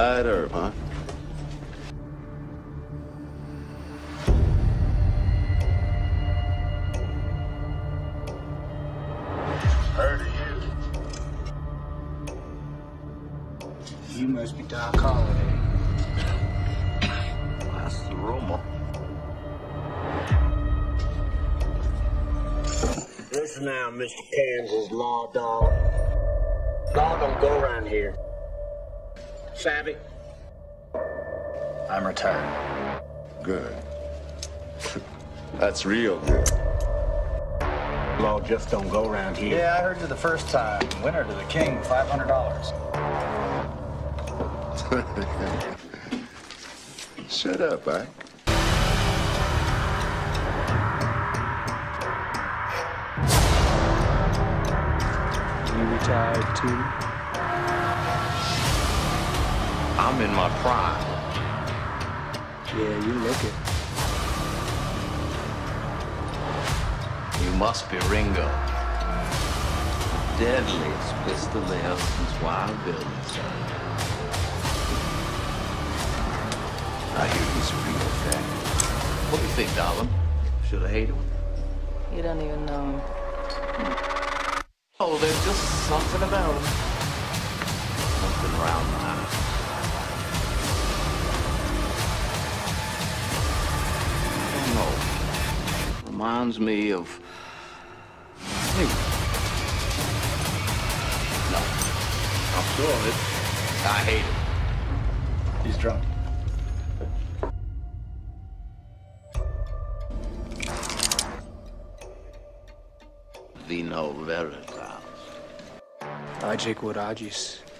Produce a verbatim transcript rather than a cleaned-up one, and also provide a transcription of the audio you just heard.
Wide herb, huh? Heard of you. You must be Doc Holliday. That's the rumor. Listen now, Mister Kansas law dog. Law don't go around here. Savvy? I'm retired. Good. That's real good. Law just don't go around here. Yeah, I heard you the first time. Winner to the king, five hundred dollars. Shut up, Ike. You retired too? I'm in my prime. Yeah, you look it. You must be Ringo. Deadliest pistol ever since Wild Bill's. I hear he's a real fan. What do you think, darling? Should I hate him? You don't even know him. Oh, there's just something about him. Something around the house. I don't know. Reminds me of... Hey. No. I'm sure of it. I hate him. He's drunk. Vino Veritas. Ajik Wadajis.